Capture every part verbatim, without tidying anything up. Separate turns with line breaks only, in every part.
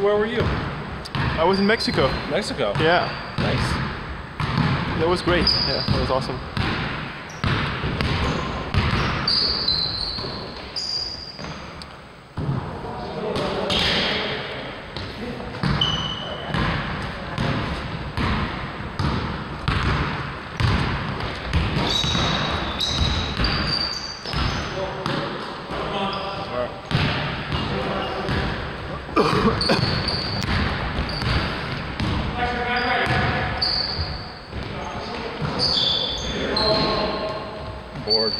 So where were you?
I was in Mexico.
Mexico.
Yeah.
Nice.
That was great. Yeah, that was awesome.
Bored.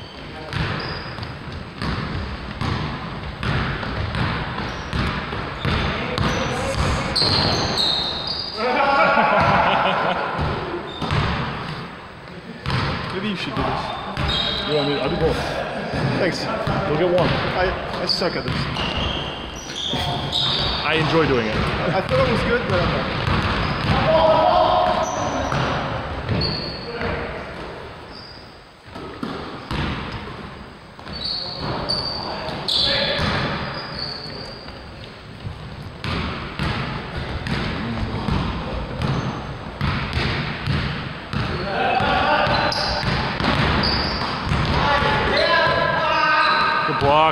Maybe you should do this.
You want me? I'll do both.
Thanks.
We'll get one.
I, I suck at this.
I enjoy doing it.
I thought it was good, but I'm not.
Good block.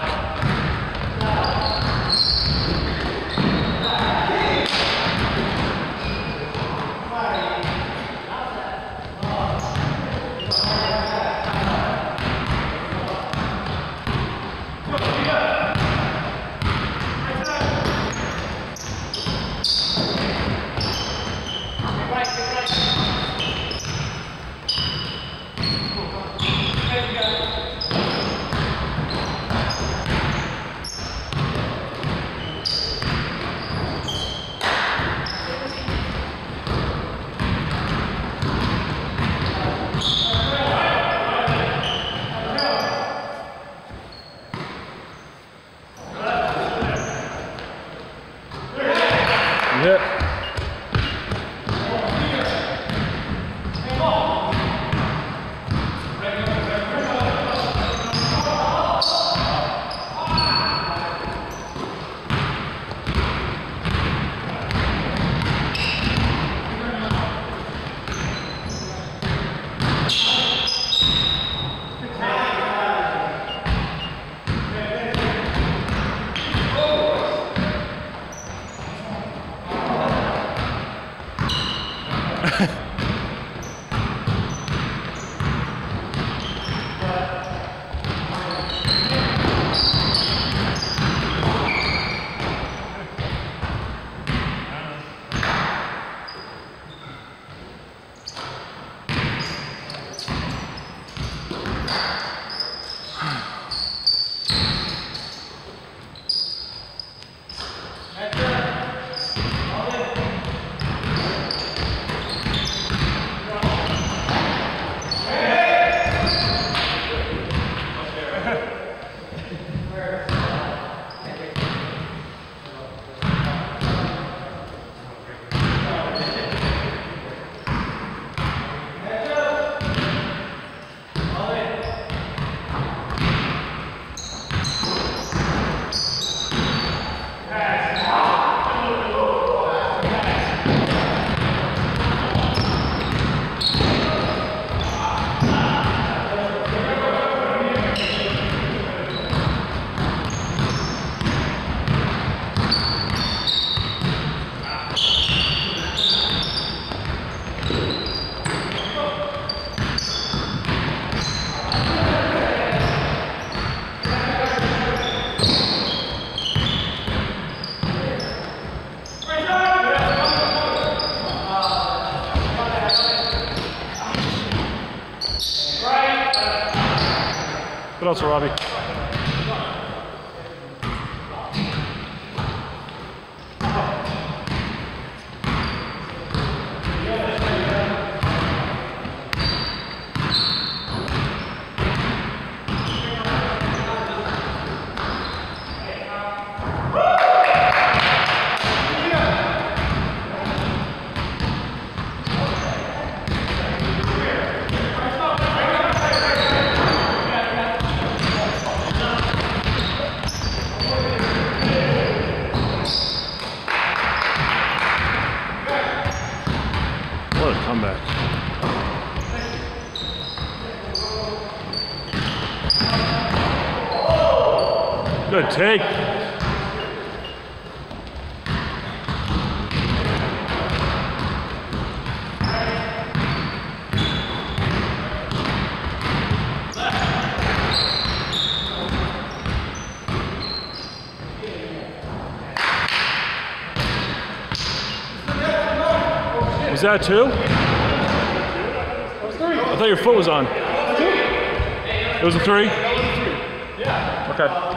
Yeah. What else, Robbie? Good take. Was that two? I thought your foot was on. It was a three? Yeah. Okay.